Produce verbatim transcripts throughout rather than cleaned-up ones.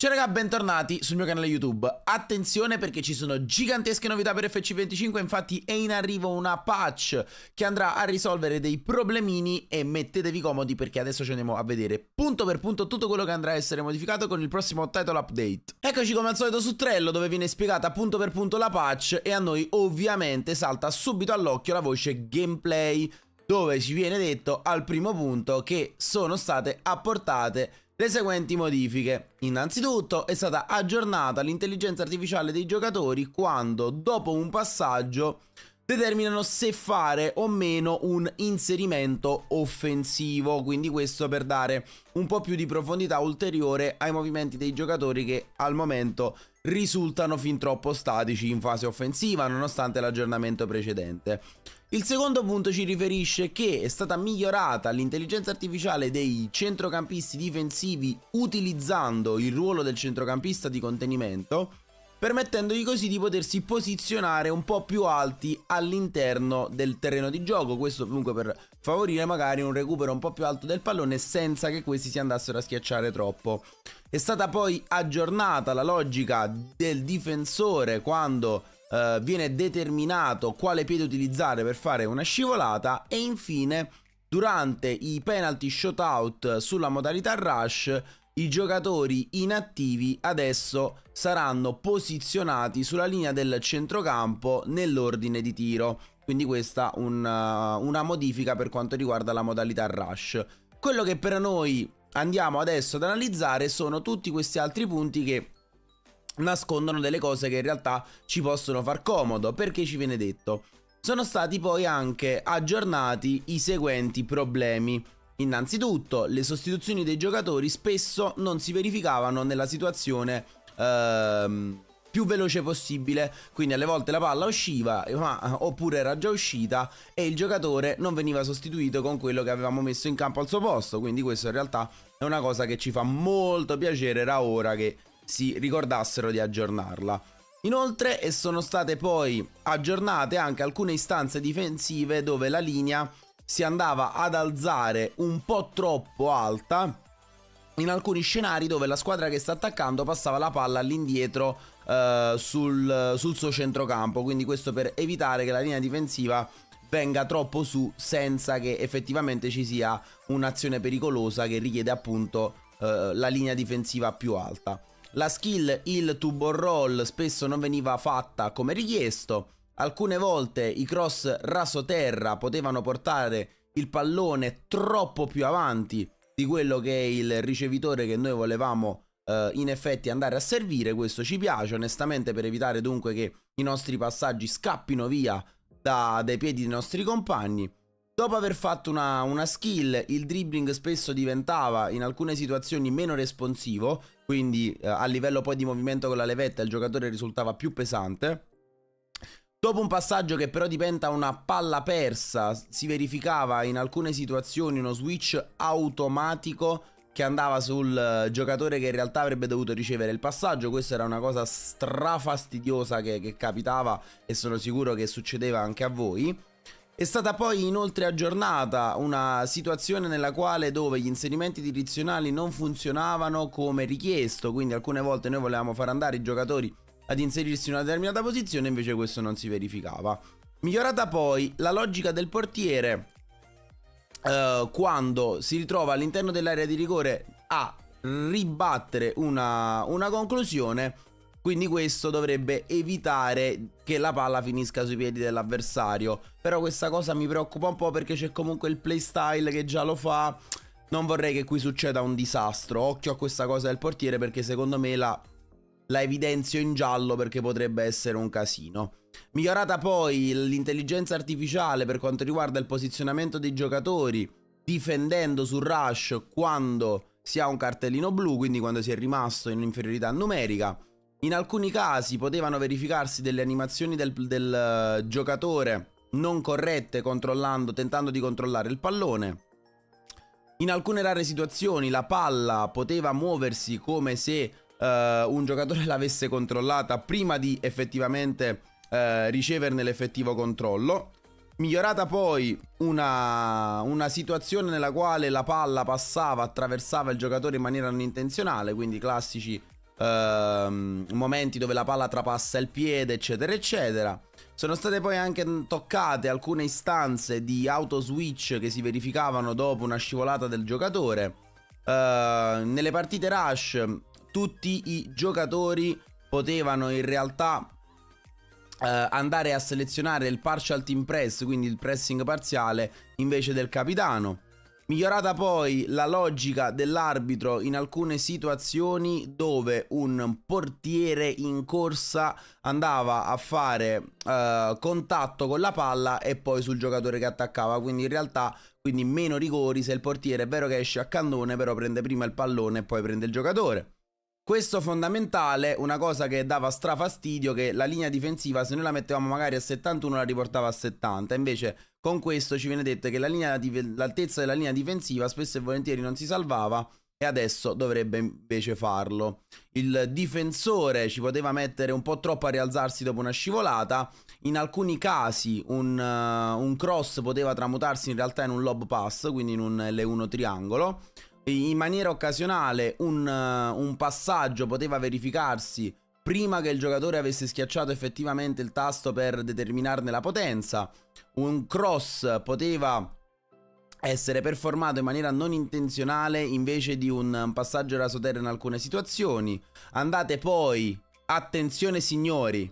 Ciao raga, bentornati sul mio canale YouTube. Attenzione perché ci sono gigantesche novità per F C venticinque, infatti è in arrivo una patch che andrà a risolvere dei problemini e mettetevi comodi perché adesso ci andiamo a vedere punto per punto tutto quello che andrà a essere modificato con il prossimo title update. Eccoci come al solito su Trello dove viene spiegata punto per punto la patch e a noi ovviamente salta subito all'occhio la voce gameplay dove ci viene detto al primo punto che sono state apportate le seguenti modifiche. Innanzitutto è stata aggiornata l'intelligenza artificiale dei giocatori quando dopo un passaggio determinano se fare o meno un inserimento offensivo, quindi questo per dare un po' più di profondità ulteriore ai movimenti dei giocatori che al momento risultano fin troppo statici in fase offensiva nonostante l'aggiornamento precedente. Il secondo punto ci riferisce che è stata migliorata l'intelligenza artificiale dei centrocampisti difensivi utilizzando il ruolo del centrocampista di contenimento, permettendogli così di potersi posizionare un po' più alti all'interno del terreno di gioco, questo comunque per favorire magari un recupero un po' più alto del pallone senza che questi si andassero a schiacciare troppo. È stata poi aggiornata la logica del difensore quando Uh, viene determinato quale piede utilizzare per fare una scivolata e infine durante i penalty shootout sulla modalità rush i giocatori inattivi adesso saranno posizionati sulla linea del centrocampo nell'ordine di tiro, quindi questa è un, uh, una modifica per quanto riguarda la modalità rush. Quello che per noi andiamo adesso ad analizzare sono tutti questi altri punti che nascondono delle cose che in realtà ci possono far comodo, perché ci viene detto sono stati poi anche aggiornati i seguenti problemi. Innanzitutto le sostituzioni dei giocatori spesso non si verificavano nella situazione ehm, più veloce possibile, quindi alle volte la palla usciva ma, oppure era già uscita e il giocatore non veniva sostituito con quello che avevamo messo in campo al suo posto, quindi questo in realtà è una cosa che ci fa molto piacere, era ora che si ricordassero di aggiornarla. Inoltre sono state poi aggiornate anche alcune istanze difensive dove la linea si andava ad alzare un po' troppo alta in alcuni scenari dove la squadra che sta attaccando passava la palla all'indietro eh, sul, sul suo centrocampo, quindi questo per evitare che la linea difensiva venga troppo su senza che effettivamente ci sia un'azione pericolosa che richiede appunto eh, la linea difensiva più alta. La skill il to ball roll spesso non veniva fatta come richiesto, alcune volte i cross rasoterra potevano portare il pallone troppo più avanti di quello che è il ricevitore che noi volevamo eh, in effetti andare a servire. Questo ci piace onestamente per evitare dunque che i nostri passaggi scappino via da, dai piedi dei nostri compagni. Dopo aver fatto una, una skill, il dribbling spesso diventava in alcune situazioni meno responsivo, quindi eh, a livello poi di movimento con la levetta il giocatore risultava più pesante. Dopo un passaggio che però diventa una palla persa, si verificava in alcune situazioni uno switch automatico che andava sul giocatore che in realtà avrebbe dovuto ricevere il passaggio. Questa era una cosa strafastidiosa che, che capitava e sono sicuro che succedeva anche a voi. È stata poi inoltre aggiornata una situazione nella quale dove gli inserimenti direzionali non funzionavano come richiesto, quindi alcune volte noi volevamo far andare i giocatori ad inserirsi in una determinata posizione, invece questo non si verificava. Migliorata poi la logica del portiere eh, quando si ritrova all'interno dell'area di rigore a ribattere una, una conclusione. Quindi questo dovrebbe evitare che la palla finisca sui piedi dell'avversario. Però questa cosa mi preoccupa un po' perché c'è comunque il playstyle che già lo fa. Non vorrei che qui succeda un disastro. Occhio a questa cosa del portiere perché secondo me la, la evidenzio in giallo perché potrebbe essere un casino. Migliorata poi l'intelligenza artificiale per quanto riguarda il posizionamento dei giocatori, difendendo sul rush quando si ha un cartellino blu, quindi quando si è rimasto in inferiorità numerica. In alcuni casi potevano verificarsi delle animazioni del, del uh, giocatore non corrette controllando, tentando di controllare il pallone. In alcune rare situazioni la palla poteva muoversi come se uh, un giocatore l'avesse controllata prima di effettivamente uh, riceverne l'effettivo controllo. Migliorata poi una, una situazione nella quale la palla passava, attraversava il giocatore in maniera non intenzionale, quindi classici ehm, momenti dove la palla trapassa il piede, eccetera eccetera. Sono state poi anche toccate alcune istanze di auto switch che si verificavano dopo una scivolata del giocatore. Uh, nelle partite Rush tutti i giocatori potevano in realtà uh, andare a selezionare il partial team press, quindi il pressing parziale invece del capitano. Migliorata poi la logica dell'arbitro in alcune situazioni dove un portiere in corsa andava a fare uh, contatto con la palla e poi sul giocatore che attaccava, quindi in realtà quindi meno rigori se il portiere è vero che esce a cannone, però prende prima il pallone e poi prende il giocatore. Questo fondamentale, una cosa che dava strafastidio, che la linea difensiva se noi la mettevamo magari a settantuno la riportava a settanta, invece con questo ci viene detto che l'altezza della linea difensiva spesso e volentieri non si salvava e adesso dovrebbe invece farlo. Il difensore ci poteva mettere un po' troppo a rialzarsi dopo una scivolata, in alcuni casi un, uh, un cross poteva tramutarsi in realtà in un lob pass, quindi in un L uno triangolo. In maniera occasionale un, uh, un passaggio poteva verificarsi prima che il giocatore avesse schiacciato effettivamente il tasto per determinarne la potenza. Un cross poteva essere performato in maniera non intenzionale invece di un passaggio rasoterra in alcune situazioni. Andate poi, attenzione signori,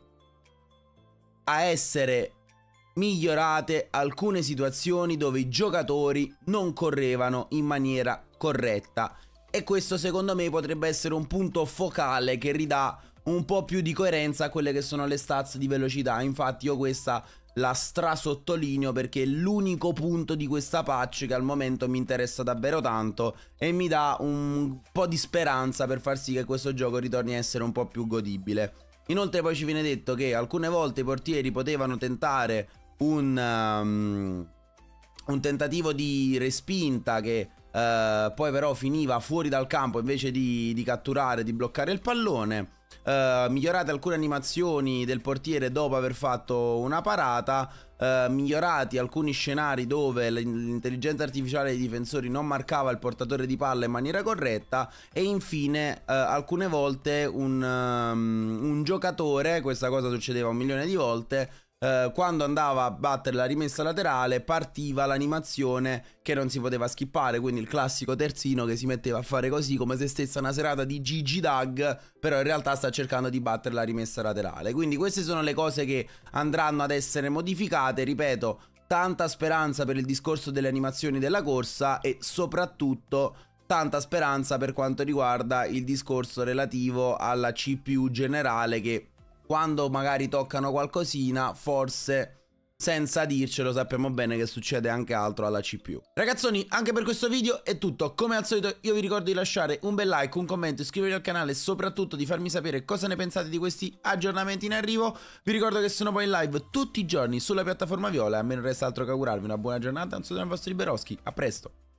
a essere migliorate alcune situazioni dove i giocatori non correvano in maniera corretta, e questo secondo me potrebbe essere un punto focale che ridà un po' più di coerenza a quelle che sono le stats di velocità. Infatti io questa la strasottolineo perché è l'unico punto di questa patch che al momento mi interessa davvero tanto e mi dà un po' di speranza per far sì che questo gioco ritorni a essere un po' più godibile. Inoltre poi ci viene detto che alcune volte i portieri potevano tentare un, um, un tentativo di respinta che uh, poi però finiva fuori dal campo invece di, di catturare, di bloccare il pallone. Uh, migliorate alcune animazioni del portiere dopo aver fatto una parata, uh, migliorati alcuni scenari dove l'intelligenza artificiale dei difensori non marcava il portatore di palla in maniera corretta, e infine uh, alcune volte un, um, un giocatore, questa cosa succedeva un milione di volte, Uh, quando andava a battere la rimessa laterale partiva l'animazione che non si poteva skippare, quindi il classico terzino che si metteva a fare così come se stesse una serata di Gigi Dag, però in realtà sta cercando di battere la rimessa laterale. Quindi queste sono le cose che andranno ad essere modificate, ripeto, tanta speranza per il discorso delle animazioni della corsa e soprattutto tanta speranza per quanto riguarda il discorso relativo alla C P U generale, che quando magari toccano qualcosina, forse senza dircelo sappiamo bene che succede anche altro alla C P U. Ragazzoni, anche per questo video è tutto. Come al solito io vi ricordo di lasciare un bel like, un commento, iscrivervi al canale e soprattutto di farmi sapere cosa ne pensate di questi aggiornamenti in arrivo. Vi ricordo che sono poi in live tutti i giorni sulla piattaforma Viola e a me non resta altro che augurarvi una buona giornata. Un saluto dal vostro Liberoschi, a presto!